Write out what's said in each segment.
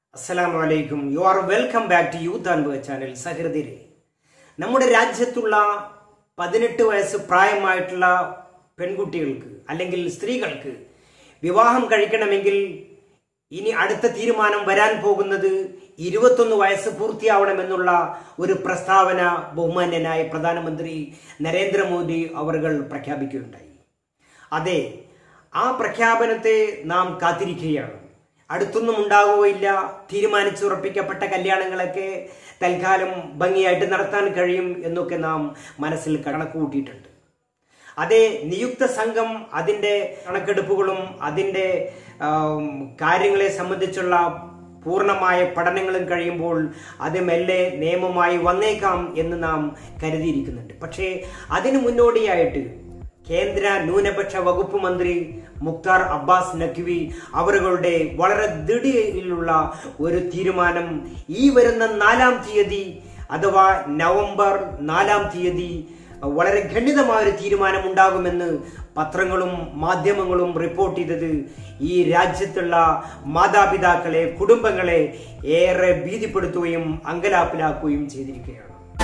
Assalamualaikum. You are welcome back to Youth and Work channel. സഹൃദയരെ, നമ്മുടെ രാജ്യത്തുള്ള 18 വയസ്സ് പ്രായമായിട്ടുള്ള പെൺകുട്ടികൾക്ക് അല്ലെങ്കിൽ സ്ത്രീകൾക്ക് വിവാഹം കഴിക്കണമെങ്കിൽ ഇനി അടുത്ത തീരുമാനം വരാൻ പോകുന്നത് 21 വയസ്സ് പൂർത്തിയാവണമെന്നുള്ള ഒരു പ്രസ്താവന ബഹുമാന്യനായ പ്രധാനമന്ത്രി നരേന്ദ്രമോദി അവർകൾ പ്രഖ്യാപിക്കുകയുണ്ടായി. അതെ, ആ പ്രഖ്യാപനത്തെ നാം കാത്തിരിക്കുകയാണ്. അടുത്തൊന്നും ഉണ്ടാവുകയില്ല. തീരുമാനിച്ചുറപ്പിക്കപ്പെട്ട കല്യാണങ്ങളൊക്കെ തൽക്കാലം ഭംഗിയായിട്ട് നടത്താൻ കഴിയും എന്നൊക്കെ നാം മനസ്സിൽ കണക്കുകൂട്ടിയിട്ടുണ്ട്. അതേ, നിയുക്ത സംഘം അതിൻ്റെ കണക്കെടുപ്പുകളും അതിൻ്റെ കാര്യങ്ങളെ സംബന്ധിച്ചുള്ള പൂർണ്ണമായ പഠനങ്ങളും കഴിയുമ്പോൾ അത് മെല്ലെ നിയമമായി വന്നേക്കാം എന്ന് നാം കരുതിയിരിക്കുന്നുണ്ട്. പക്ഷേ അതിനു മുന്നോടിയായിട്ട് കേന്ദ്ര ന്യൂനപക്ഷ വകുപ്പ് മന്ത്രി മുക്താർ അബ്ബാസ് നഖ്വി അവരുടെ വളരെ ദൃഢയിലുള്ള ഒരു തീരുമാനം ഈ വരുന്ന 4-ാം തീയതി അഥവാ നവംബർ 4-ാം തീയതി വളരെ ഖണ്ഡിതമായ ഒരു തീരുമാനം ഉണ്ടാകുമെന്ന് പത്രങ്ങളും മാധ്യമങ്ങളും റിപ്പോർട്ട് ചെയ്തത് ഈ രാജ്യത്തുള്ള മാതാപിതാക്കളെ, കുടുംബങ്ങളെ ഏറെ ഭീതിപ്പെടുത്തുകയും അങ്കലാപ്പിലാക്കുകയും ചെയ്തിരിക്കുകയാണ്.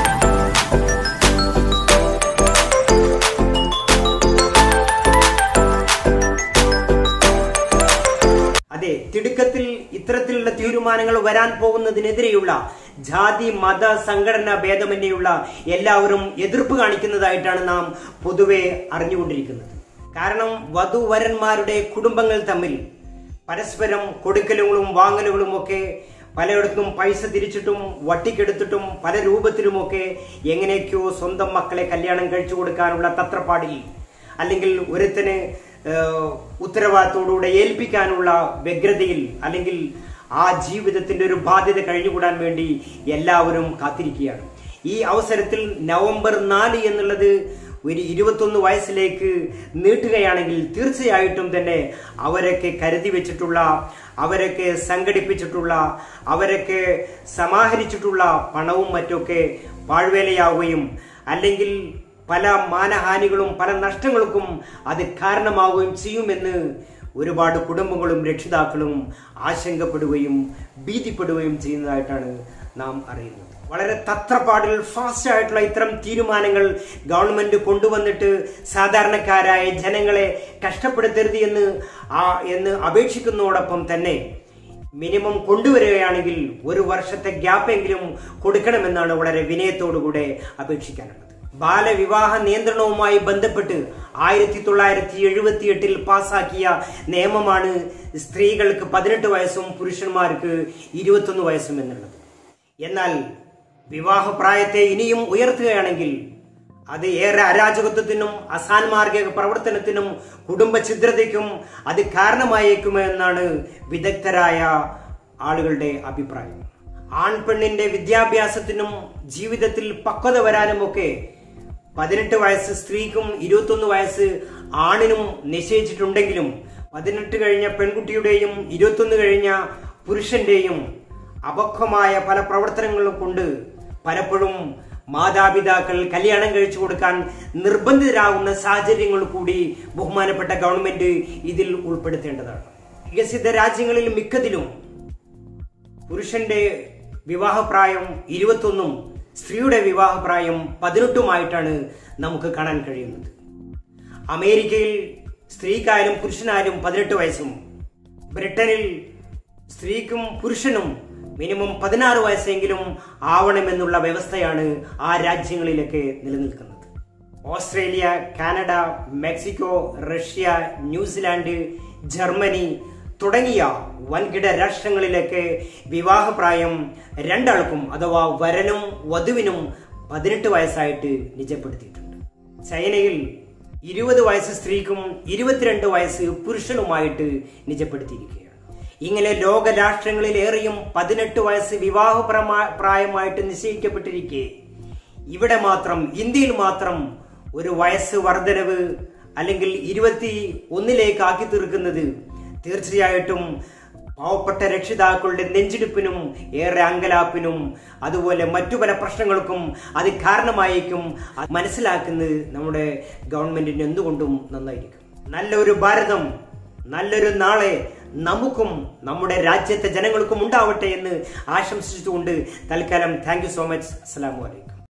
അതെ, തിടുക്കത്തിൽ ഇത്തരത്തിലുള്ള തീരുമാനങ്ങൾ വരാൻ പോകുന്നതിനെതിരെയുള്ള ജാതി മത സംഘടനാ ഭേദമന്യുള്ള എല്ലാവരും എതിർപ്പ് കാണിക്കുന്നതായിട്ടാണ് നാം പൊതുവെ അറിഞ്ഞുകൊണ്ടിരിക്കുന്നത്. കാരണം വധുവരന്മാരുടെ കുടുംബങ്ങൾ തമ്മിൽ പരസ്പരം കൊടുക്കലുകളും വാങ്ങലുകളും ഒക്കെ പലയിടത്തും പൈസ തിരിച്ചിട്ടും വട്ടിക്കെടുത്തിട്ടും പല രൂപത്തിലുമൊക്കെ എങ്ങനെയൊക്കെയോ സ്വന്തം മക്കളെ കല്യാണം കഴിച്ചു കൊടുക്കാനുള്ള തത്രപ്പാടിൽ അല്ലെങ്കിൽ ഒരുത്തന് ഉത്തരവാദിത്തോടുകൂടെ ഏൽപ്പിക്കാനുള്ള വ്യഗ്രതയിൽ അല്ലെങ്കിൽ ആ ജീവിതത്തിന്റെ ഒരു ബാധ്യത കഴിഞ്ഞുകൂടാൻ വേണ്ടി എല്ലാവരും കാത്തിരിക്കുകയാണ്. ഈ അവസരത്തിൽ നവംബർ 4 എന്നുള്ളത് ഒരു 21 വയസ്സിലേക്ക് നീട്ടുകയാണെങ്കിൽ തീർച്ചയായിട്ടും തന്നെ അവരൊക്കെ കരുതി വെച്ചിട്ടുള്ള, അവരൊക്കെ സംഘടിപ്പിച്ചിട്ടുള്ള, അവരൊക്കെ സമാഹരിച്ചിട്ടുള്ള പണവും മറ്റൊക്കെ പാഴ്വേലയാവുകയും അല്ലെങ്കിൽ പല മാനഹാനികളും പല നഷ്ടങ്ങൾക്കും അത് കാരണമാവുകയും ചെയ്യുമെന്ന് ഒരുപാട് കുടുംബങ്ങളും രക്ഷിതാക്കളും ആശങ്കപ്പെടുകയും ഭീതിപ്പെടുകയും ചെയ്യുന്നതായിട്ടാണ് നാം അറിയുന്നത്. വളരെ തത്രപ്പാടിൽ ഫാസ്റ്റ് ആയിട്ടുള്ള ഇത്തരം തീരുമാനങ്ങൾ ഗവൺമെന്റ് കൊണ്ടുവന്നിട്ട് സാധാരണക്കാരായ ജനങ്ങളെ കഷ്ടപ്പെടുത്തരുത് എന്ന് അപേക്ഷിക്കുന്നതോടൊപ്പം തന്നെ മിനിമം കൊണ്ടുവരികയാണെങ്കിൽ 1 വർഷത്തെ ഗ്യാപ്പെങ്കിലും കൊടുക്കണമെന്നാണ് വളരെ വിനയത്തോടുകൂടെ അപേക്ഷിക്കാനുള്ളത്. ബാലവിവാഹ നിയന്ത്രണവുമായി ബന്ധപ്പെട്ട് 1978 പാസാക്കിയ നിയമമാണ് സ്ത്രീകൾക്ക് 18 വയസ്സും പുരുഷന്മാർക്ക് 21 വയസ്സും എന്നുള്ളത്. എന്നാൽ വിവാഹപ്രായത്തെ ഇനിയും ഉയർത്തുകയാണെങ്കിൽ അത് ഏറെ അരാജകത്വത്തിനും അസാൻമാർഗിക പ്രവർത്തനത്തിനും കുടുംബ ഛിദ്രതയ്ക്കും അത് കാരണമായേക്കുമെന്നാണ് വിദഗ്ധരായ ആളുകളുടെ അഭിപ്രായം. ആൺപെണ്ണിന്റെ വിദ്യാഭ്യാസത്തിനും ജീവിതത്തിൽ പക്വത വരാനുമൊക്കെ 18 വയസ്സ് സ്ത്രീക്കും 21 വയസ്സ് ആണിനും നിശ്ചയിച്ചിട്ടുണ്ടെങ്കിലും 18 കഴിഞ്ഞ പെൺകുട്ടിയുടെയും 21 കഴിഞ്ഞ പുരുഷന്റെയും അപക്വമായ പല പ്രവർത്തനങ്ങളും കൊണ്ട് പലപ്പോഴും മാതാപിതാക്കൾ കല്യാണം കഴിച്ചു കൊടുക്കാൻ നിർബന്ധിതരാകുന്ന സാഹചര്യങ്ങൾ കൂടി ബഹുമാനപ്പെട്ട ഗവൺമെന്റ് ഇതിൽ ഉൾപ്പെടുത്തേണ്ടതാണ്. വികസിത രാജ്യങ്ങളിൽ മിക്കതിലും പുരുഷന്റെ വിവാഹപ്രായം 21-ഉം സ്ത്രീയുടെ വിവാഹപ്രായം 18-ഉമായിട്ടാണ് നമുക്ക് കാണാൻ കഴിയുന്നത്. അമേരിക്കയിൽ സ്ത്രീക്കായാലും പുരുഷനായാലും 18 വയസ്സും, ബ്രിട്ടനിൽ സ്ത്രീക്കും പുരുഷനും മിനിമം 16 വയസ്സെങ്കിലും ആവണമെന്നുള്ള വ്യവസ്ഥയാണ് ആ രാജ്യങ്ങളിലൊക്കെ നിലനിൽക്കുന്നത്. Australia, Canada, Mexico, Russia, New Zealand, Germany തുടങ്ങിയ വൻകിട രാഷ്ട്രങ്ങളിലൊക്കെ വിവാഹപ്രായം രണ്ടാൾക്കും അഥവാ വരനും വധുവിനും 18 വയസ്സായിട്ട് നിജപ്പെടുത്തിയിട്ടുണ്ട്. ചൈനയിൽ 20 വയസ്സ് സ്ത്രീക്കും 22 വയസ്സ് പുരുഷനുമായിട്ട് നിജപ്പെടുത്തിയിരിക്കുകയാണ്. ഇങ്ങനെ ലോക രാഷ്ട്രങ്ങളിലേറെയും 18 വയസ്സ് വിവാഹ പ്രായമായിട്ട് നിശ്ചയിക്കപ്പെട്ടിരിക്കെ ഇവിടെ മാത്രം, ഇന്ത്യയിൽ മാത്രം ഒരു വയസ്സ് വർധനവ് അല്ലെങ്കിൽ 21 ആക്കി തീർക്കുന്നത് തീർച്ചയായിട്ടും പാവപ്പെട്ട രക്ഷിതാക്കളുടെ നെഞ്ചിടിപ്പിനും ഏറെ അങ്കലാപ്പിനും അതുപോലെ മറ്റു പല പ്രശ്നങ്ങൾക്കും അത് കാരണമായേക്കും. മനസ്സിലാക്കുന്നത് നമ്മുടെ ഗവൺമെന്റിന് എന്തുകൊണ്ടും നന്നായിരിക്കും. നല്ലൊരു ഭാരതം നല്ലൊരു നാളെ നമുക്കും നമ്മുടെ രാജ്യത്തെ ജനങ്ങൾക്കും ഉണ്ടാവട്ടെ എന്ന് ആശംസിച്ചുകൊണ്ട് തൽക്കാലം താങ്ക് യു സോ മച്ച്. അസ്സലാമു അലൈക്കും.